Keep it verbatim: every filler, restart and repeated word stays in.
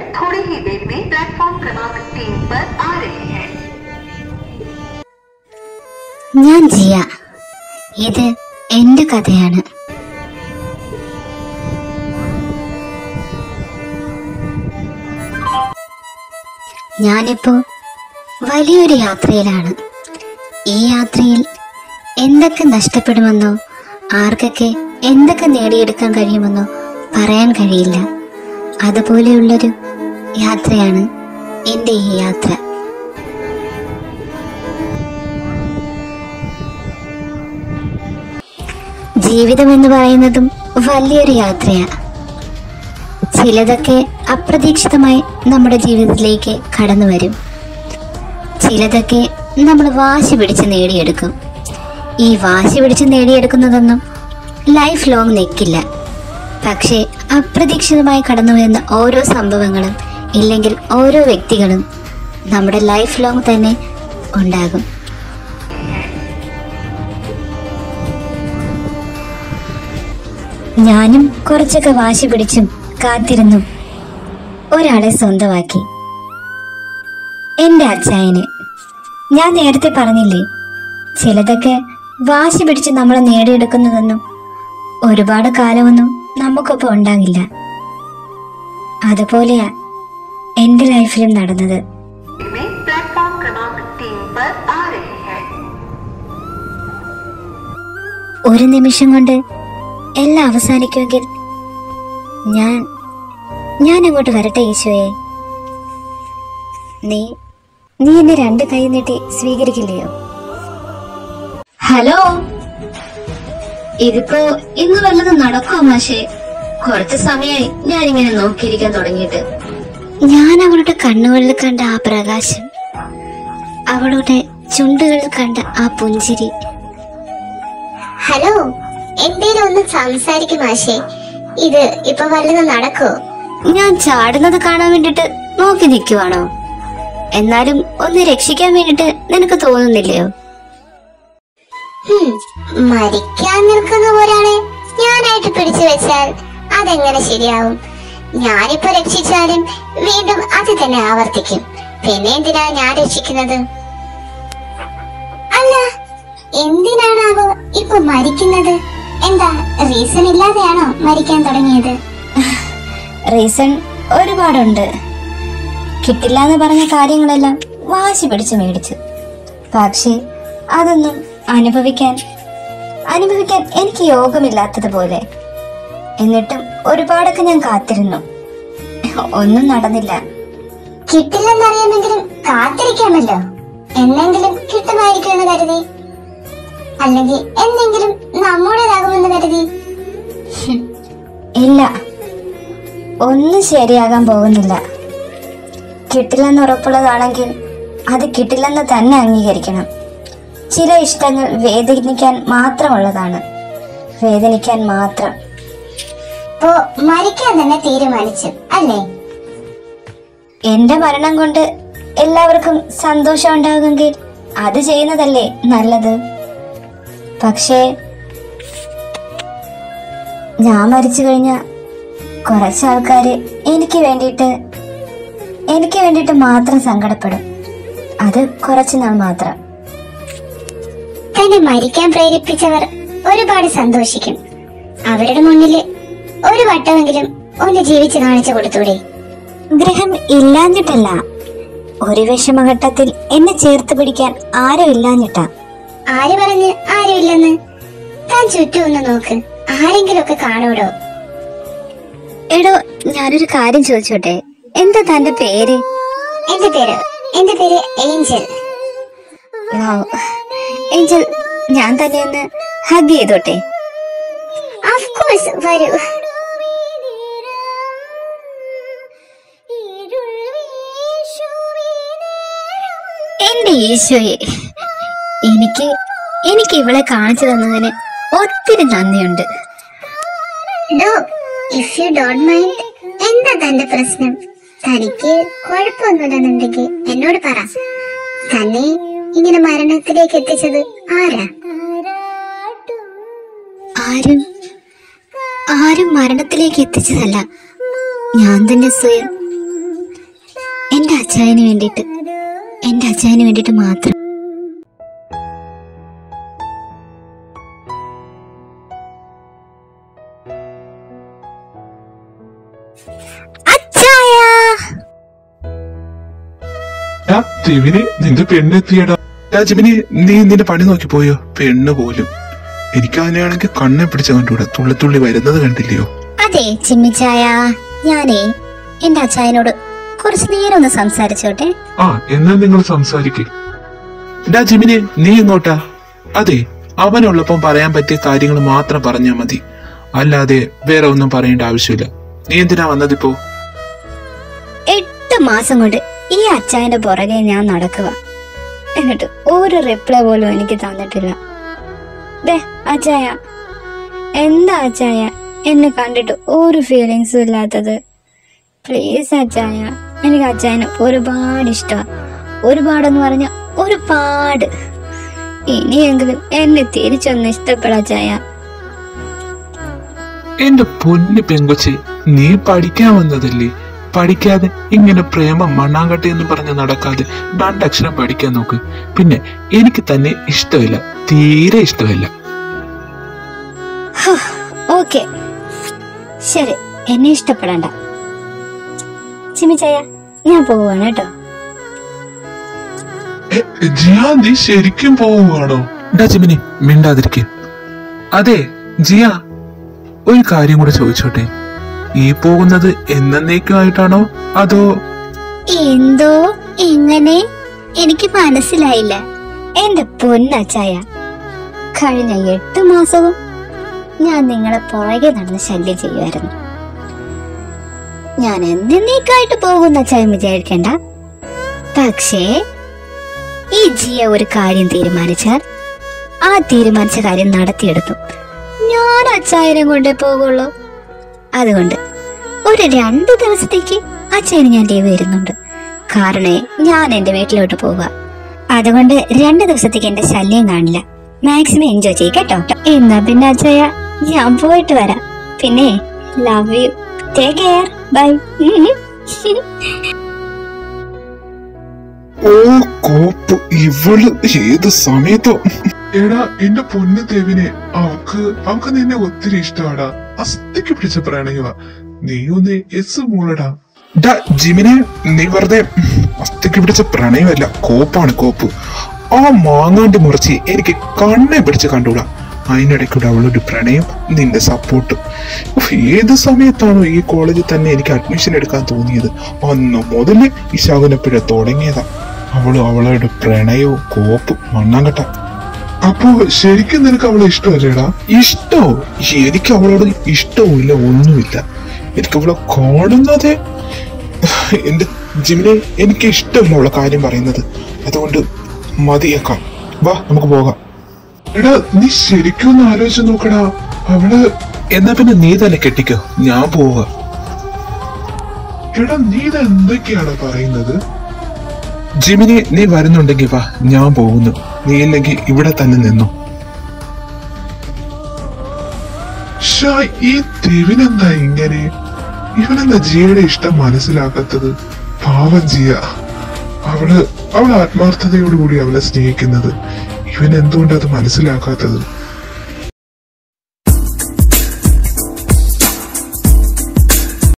थोड़ी ही देर में प्लेटफॉर्म क्रमांक तीन पर आ रहे हैं। ഞാൻ ജിയ. ഇത് എന്റെ കഥയാണ്. ഞാനിപ്പോ വലിയൊരു യാത്രയിലാണ്. ഈ യാത്രയിൽ എന്തൊക്കെ നഷ്ടപ്പെടുമെന്നോ ആർക്കൊക്കെ എന്തൊക്കെ നേടിയെടുക്കാൻ കഴിയുമെന്നോ പറയാൻ കഴിയില്ല. അതുപോലെയുള്ളൊരു യാത്രയാണ് എൻ്റെ ഈ യാത്ര. ജീവിതം എന്ന് പറയുന്നതും വലിയൊരു യാത്രയാണ്. ചിലതൊക്കെ അപ്രതീക്ഷിതമായി നമ്മുടെ ജീവിതത്തിലേക്ക് കടന്നു വരും. ചിലതൊക്കെ നമ്മൾ വാശി പിടിച്ച് നേടിയെടുക്കും. ഈ വാശി പിടിച്ച് നേടിയെടുക്കുന്നതൊന്നും ലൈഫ് ലോങ് നിൽക്കില്ല. പക്ഷേ അപ്രതീക്ഷിതമായി കടന്നു വരുന്ന ഓരോ സംഭവങ്ങളും ഇല്ലെങ്കിൽ ഓരോ വ്യക്തികളും നമ്മുടെ ലൈഫ് ലോങ് തന്നെ ഉണ്ടാകും. ഞാനും കുറച്ചൊക്കെ വാശി പിടിച്ചും കാത്തിരുന്നും ഒരാളെ സ്വന്തമാക്കി. എൻ്റെ അച്ചായന്. ഞാൻ നേരത്തെ പറഞ്ഞില്ലേ, ചിലതൊക്കെ വാശി പിടിച്ച് നമ്മൾ നേടിയെടുക്കുന്നതൊന്നും ഒരുപാട് കാലമൊന്നും നമുക്കൊപ്പം ഉണ്ടാകില്ല. അതുപോലെയാ എൻ്റെ ലൈഫിലും നടന്നത്. ഒരു നിമിഷം കൊണ്ട് എല്ലാം അവസാനിക്കുമെങ്കിൽ ഞാൻ ഞാൻ അങ്ങോട്ട് വരട്ടെ ഈശോയെ. നീ നീ എന്നെ രണ്ട് കൈ നീട്ടി സ്വീകരിക്കില്ലയോ? ഹലോ, ഇതിപ്പോ ഇന്ന് വല്ലതും നടക്കോ മാഷേ? കുറച്ച് സമയമായി ഞാനിങ്ങനെ നോക്കിയിരിക്കാൻ തുടങ്ങിയിട്ട്. ഞാൻ അവളുടെ കണ്ണുകളിൽ കണ്ട ആ പ്രകാശം, അവളുടെ ചുണ്ടുകളിൽ കണ്ട ആ പുഞ്ചിരി. ഹലോ, എന്തേലും ഒന്ന് സംസാരിക്കും മാഷേ. ഇത് ഇപ്പൊ വല്ലതും നടക്കോ? ഞാൻ ചാടുന്നത് കാണാൻ വേണ്ടിട്ട് നോക്കി നിൽക്കുവാണോ? എന്നാലും ഒന്ന് രക്ഷിക്കാൻ വേണ്ടിട്ട് നിനക്ക് തോന്നുന്നില്ലയോ? മരിക്കാൻ നിൽക്കുന്ന ഒരാളെ ഞാനായിട്ട് പിടിച്ചു വെച്ചാൽ അതെങ്ങനെ ശരിയാവും? ഞാനിപ്പോ രക്ഷിച്ചാലും വീണ്ടും അത് തന്നെ ആവർത്തിക്കും. പിന്നെ എന്തിനാ ഞാൻ രക്ഷിക്കുന്നത്? അല്ല, എന്തിനാണാവോ ഇപ്പൊ മരിക്കുന്നത്? എന്താ റീസൺ ഇല്ലാതെയാണോ മരിക്കാൻ തുടങ്ങിയത്? റീസൺ ഒരുപാടുണ്ട്. കിട്ടില്ല എന്ന് പറഞ്ഞ കാര്യങ്ങളെല്ലാം വാശി പിടിച്ച് മേടിച്ചു. പക്ഷേ അതൊന്നും അനുഭവിക്കാൻ അനുഭവിക്കാൻ എനിക്ക് യോഗമില്ലാത്തതുപോലെ. എന്നിട്ടും ഒരുപാടൊക്കെ ഞാൻ കാത്തിരുന്നു. ഒന്നും നടന്നില്ല. കിട്ടില്ലെന്നറിയാമെങ്കിലും കാത്തിരിക്കാമല്ലോ. എന്നെങ്കിലും കിട്ടുമായിരിക്കുമെന്ന് കരുതി, അല്ലെങ്കിൽ എന്തെങ്കിലും നമ്മുടേതാകുമെന്ന് കരുതി. ഇല്ല, ഒന്നും ശരിയാകാൻ പോകുന്നില്ല. കിട്ടില്ലെന്ന് ഉറപ്പുള്ളതാണെങ്കിൽ അത് കിട്ടില്ലെന്ന് തന്നെ അംഗീകരിക്കണം. ചില ഇഷ്ടങ്ങൾ വേദനിക്കാൻ മാത്രമുള്ളതാണ്. വേദനിക്കാൻ മാത്രം. ഇപ്പോ മരിക്കാൻ തന്നെ തീരുമാനിച്ചു അല്ലേ? എന്റെ മരണം കൊണ്ട് എല്ലാവർക്കും സന്തോഷം ഉണ്ടാകുമെങ്കിൽ അത് ചെയ്യുന്നതല്ലേ നല്ലത്. പക്ഷേ ഞാൻ മരിച്ചു കഴിഞ്ഞ കുറച്ച് ആൾക്കാര് എനിക്ക് വേണ്ടിയിട്ട് എനിക്ക് വേണ്ടിയിട്ട് മാത്രം സങ്കടപ്പെടും. അത് കുറച്ചു നാൾ മാത്രം. തന്നെ മരിക്കാൻ പ്രേരിപ്പിച്ചവർ ഒരുപാട് സന്തോഷിക്കും. അവരുടെ മുന്നില് ഒരു വട്ടമെങ്കിലും ഒന്ന് ജീവിച്ച് കാണിച്ചു കൊടുത്തൂടെ? ഗ്രഹം ഇല്ലാഞ്ഞിട്ടല്ല, ഒരു വിഷമഘട്ടത്തിൽ എന്നെ ചേർത്ത് പിടിക്കാൻ ആരും ഇല്ലാഞ്ഞിട്ടാ. ആര് പറഞ്ഞ് ആരും ഇല്ലെന്ന്? താൻ ചുറ്റും ഒന്ന് നോക്ക്, ആരെങ്കിലും ഒക്കെ കാണൂടോ? എടോ, ഞാനൊരു കാര്യം ചോദിച്ചോട്ടെ, എന്താ തന്റെ പേര്? എന്റെ പേര് എന്റെ പേര് ഏഞ്ചൽ. ഏഞ്ചൽ, ഞാൻ തന്നെ ഒന്ന് ഹഗ് ചെയ്തോട്ടെ? ഓഫ് കോഴ്സ്, വരൂ. എന്റെ ഈശോയെ, എനിക്ക് എനിക്ക് ഇവളെ കാണിച്ചു തന്നതിന് ഒത്തിരി നന്ദിയുണ്ട്. ഇഫ് യു ഡോണ്ട് മൈൻഡ്, എന്താ തന്റെ പ്രശ്നം? തനിക്ക് കുഴപ്പമൊന്നുമില്ലെന്നുണ്ടെങ്കിൽ എന്നോട് പറ. തന്നെ ഇങ്ങനെ മരണത്തിലേക്ക് എത്തിച്ചത് ആരാ? ആരും ആരും മരണത്തിലേക്ക് എത്തിച്ചതല്ല, ഞാൻ തന്നെ സ്വയം അച്ചായന് വേണ്ടിയിട്ട്, എന്റെ അച്ചായന് വേണ്ടിയിട്ട് മാത്രം. നിന്റെ പെണ്ണെത്തിയടാ. ജിമിനി, നീ നിന്റെ പണി നോക്കി പോയോ? പെണ്ണ് പോലും. എനിക്ക് അതിനെയാണെങ്കിൽ കണ്ണെ പിടിച്ച കണ്ടുകൂടെ, തുള്ളി തുള്ളി വരുന്നത് കണ്ടില്ലയോ? അതെ ചിമ്മിച്ചായ, ഞാനേ എന്റെ അച്ചായനോട് കുറച്ചു നേരം ഒന്ന് സംസാരിച്ചോട്ടെ. ആ, എന്നാ നിങ്ങൾ സംസാരിക്കേ. ഡാ ജിമിനി, നീ എങ്ങോട്ടാ? അതെ, അവനുള്ളപ്പം പറയാൻ പറ്റിയ കാര്യങ്ങൾ മാത്രം പറഞ്ഞാ മതി, അല്ലാതെ വേറെ ഒന്നും പറയേണ്ട ആവശ്യമില്ല. നീ എന്തിനാ വന്നതിപ്പോ? എട്ട് മാസം കൊണ്ട് ഈ അച്ചായന്റെ പുറകെ ഞാൻ നടക്കുക, എന്നിട്ട് ഒരു റിപ്ലൈ പോലും എനിക്ക് തന്നിട്ടില്ല. ദേ അച്ചായ, എന്താ അച്ചായ എന്നെ കണ്ടിട്ട് ഒരു ഫീലിങ്സും ഇല്ലാത്തത്? പ്ലീസ് അച്ചായ, എനിക്ക് അച്ചായനെ ഒരുപാട് ഇഷ്ടമാണ്. ഒരുപാടെന്ന് പറഞ്ഞ ഒരുപാട്. ഇനിയെങ്കിലും എന്നെ തിരിച്ചൊന്ന് ഇഷ്ടപ്പെടാ അച്ചായ. എന്റെ പൊന്നു പെങ്കൊച്ചെ, നീ പഠിക്കാൻ വന്നതല്ലേ? പഠിക്കാതെ ഇങ്ങനെ പ്രേമം മണ്ണാങ്കട്ടി എന്ന് പറഞ്ഞ് നടക്കാതെ രണ്ടക്ഷരം പഠിക്കാൻ നോക്ക്. പിന്നെ എനിക്ക് തന്നെ ഇഷ്ടമില്ല, തീരെ ഇഷ്ടമില്ല. ഓക്കെ ശരി, എന്നെ ഇഷ്ടപ്പെടണ്ട. ചിമ്മിച്ചായ, ഞാൻ പോവാണ് കേട്ടോ. ജിയ, നീ ശരിക്കും പോവുകയാണോ? ഡാ ജിമിനി, മിണ്ടാതിരിക്കും. അതെ ജിയ, ഒരു കാര്യം കൂടെ ചോദിച്ചോട്ടെ. ഈ പോകുന്നത് എന്നേക്കുമായിട്ടാണോ അതോ? എന്തോ എങ്ങനെ? എനിക്ക് മനസ്സിലായില്ല. എന്റെ പൊന്നച്ചായ, കഴിഞ്ഞ എട്ട് മാസവും ഞാൻ നിങ്ങളെ പുറകെ നടന്ന് ശല്യം ചെയ്യുമായിരുന്നു. ഞാൻ എന്നേക്കായിട്ട് പോകുന്ന അച്ചായ വിചാരിക്കണ്ട. പക്ഷേ ഈ ജിയ ഒരു കാര്യം തീരുമാനിച്ചാൽ ആ തീരുമാനിച്ച കാര്യം നടത്തിയെടുക്കും. ഞാൻ അച്ചായനെ കൊണ്ടേ പോകുള്ളൂ. അതുകൊണ്ട് ഒരു രണ്ടു ദിവസത്തേക്ക് അച്ഛന് ഞാൻ ലീവ് വരുന്നുണ്ട്. കാരണം ഞാൻ എന്റെ വീട്ടിലോട്ട് പോവുക. അതുകൊണ്ട് രണ്ടു ദിവസത്തേക്ക് എന്റെ ശല്യം കാണില്ല. മാക്സിമം എൻജോയ് ചെയ്യ് കേട്ടോ. എന്നാ പിന്നെ അച്ഛയ, ഞാൻ പോയിട്ട് വരാം. പിന്നെ love you, take care, bye. ഓ കോപ്പ്, ഇവള് ഏത് സമയത്തോ. എടാ എന്റെ പൊന്നു ദേവിനെ, അവക്ക് അവക്ക് നിന്നെ ഒത്തിരി ഇഷ്ടമാടാ. അസ്ഥിക്ക് പിടിച്ച പ്രണയവാ. നീ ഒന്ന് എസ് മൂളടാ. ഡാ ജിമിനെ, നീ വെറുതെ അസ്ഥിക്ക് പിടിച്ച പ്രണയമല്ല, കോപ്പാണ് കോപ്പ്. ആ മാങ്ങാണ്ടി മുറിച്ച് എനിക്ക് കണ്ണെ പിടിച്ച് കണ്ടുകൂടാ. അതിനിടയ്ക്കൂടെ അവളൊരു പ്രണയം, നിന്റെ സപ്പോർട്ട്. ഏത് സമയത്താണോ ഈ കോളേജിൽ തന്നെ എനിക്ക് അഡ്മിഷൻ എടുക്കാൻ തോന്നിയത്, അന്ന് മുതല് ഈ ശകുനപ്പിഴ തുടങ്ങിയതാ. അവളും അവളുടെ പ്രണയവും കോപ്പ് മണ്ണാങ്കട്ട. അപ്പോ ശരിക്കും നിനക്ക് അവളെ ഇഷ്ടമല്ലേടാ? ഇഷ്ടോ? എനിക്ക് അവളോട് ഇഷ്ടവും ഇല്ല, ഒന്നുമില്ല. എനിക്ക് അവളെ കാണുന്നതേ എന്റെ ജിമിനെ, എനിക്ക് ഇഷ്ടമില്ല അവളെ കാര്യം പറയുന്നത്. അതുകൊണ്ട് മതിയേക്കാം, വാ നമുക്ക് പോകാം. എടാ നീ ശരിക്കും ഒന്ന് ആലോചിച്ച് നോക്കടാ. അവള് എന്നാ പിന്നെ നീ തന്നെ കെട്ടിക്കോ, ഞാൻ പോവുക. എടാ നീ ഇത് എന്തൊക്കെയാണ് പറയുന്നത്? ജിമിനി, നീ വരുന്നുണ്ടെങ്കിൽ വാ, ഞാൻ പോകുന്നു. നീ ഇല്ലെങ്കിൽ ഇവിടെ തന്നെ നിന്നു. ഈ തെവിനെന്താ ഇങ്ങനെ? ഇവനെന്താ ജിയയുടെ ഇഷ്ടം മനസ്സിലാക്കാത്തത്? പാവം ജിയ, അവള് അവൾ ആത്മാർത്ഥതയോടുകൂടി അവളെ സ്നേഹിക്കുന്നത്. ഇവൻ എന്തുകൊണ്ട് അത് മനസ്സിലാക്കാത്തത്?